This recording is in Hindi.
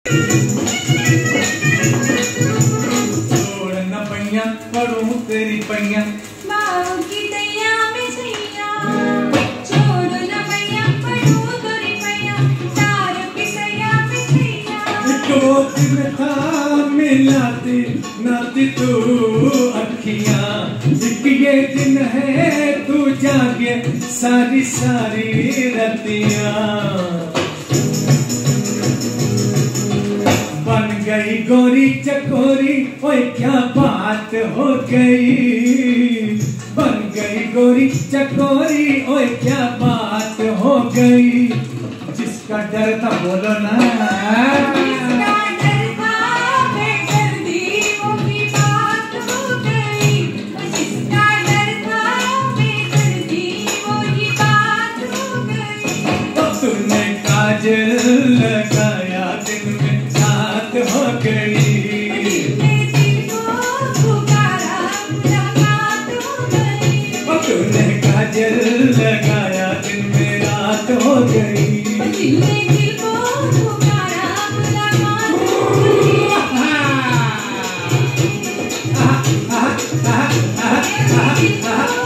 छोड़ न पैया पढ़ूं तेरी पैया बाहों की दैया में सैया, छोड़ न पैया पढ़ूं तेरी पैया, तारों की दैया में सैया। गोद में था मिलाती नाती तू अखियां, एक ये दिन है तू जागे सारी सारी रतियां। बन गई गोरी चकोरी ओए क्या बात हो गई, बन गई गोरी चकोरी ओए क्या बात हो गई। जिसका डर था बोलो ना, जिसका डर था बेदर्दी वो की बात हो गई, जिसका डर था बेदर्दी वो की बात हो गई। तो तूने काजल लगाया दिन में रात हो गई, जिसने दिल को पुकारा मुलाकात हो गई, और तूने काजल लगाया दिन में रात हो गई। जिसने दिल को पुकारा मुलाकात हो गई। आहा, आहा, आहा, आहा, आहा, आहा।